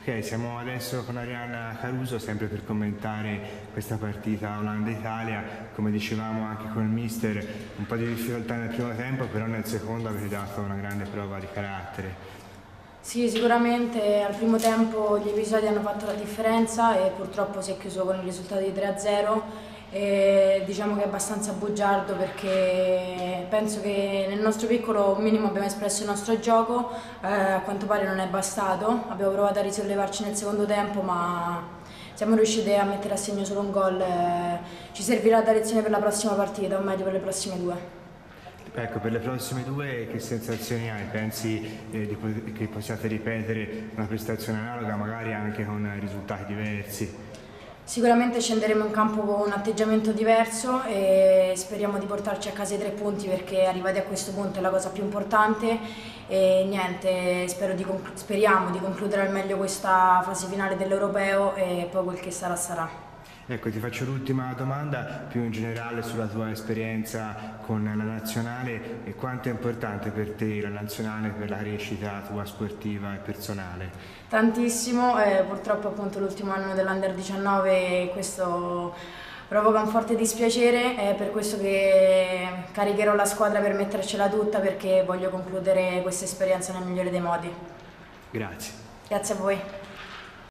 Ok, siamo adesso con Arianna Caruso sempre per commentare questa partita Olanda-Italia. Come dicevamo anche con il mister, un po' di difficoltà nel primo tempo, però nel secondo avete dato una grande prova di carattere. Sì, sicuramente al primo tempo gli episodi hanno fatto la differenza e purtroppo si è chiuso con il risultato di 3-0. E diciamo che è abbastanza bugiardo perché penso che nel nostro piccolo minimo abbiamo espresso il nostro gioco, a quanto pare non è bastato, abbiamo provato a risollevarci nel secondo tempo ma siamo riusciti a mettere a segno solo un gol, ci servirà da lezione per la prossima partita o meglio per le prossime due. Ecco, per le prossime due che sensazioni hai? Pensi che possiate ripetere una prestazione analoga, magari anche con risultati diversi? Sicuramente scenderemo in campo con un atteggiamento diverso e speriamo di portarci a casa i 3 punti perché arrivati a questo punto è la cosa più importante e niente, speriamo di concludere al meglio questa fase finale dell'Europeo e poi quel che sarà sarà. Ecco, ti faccio l'ultima domanda, più in generale sulla tua esperienza con la nazionale e quanto è importante per te la nazionale per la crescita tua sportiva e personale? Tantissimo, purtroppo appunto l'ultimo anno dell'Under 19 questo provoca un forte dispiacere, è per questo che caricherò la squadra per mettercela tutta perché voglio concludere questa esperienza nel migliore dei modi. Grazie. Grazie a voi.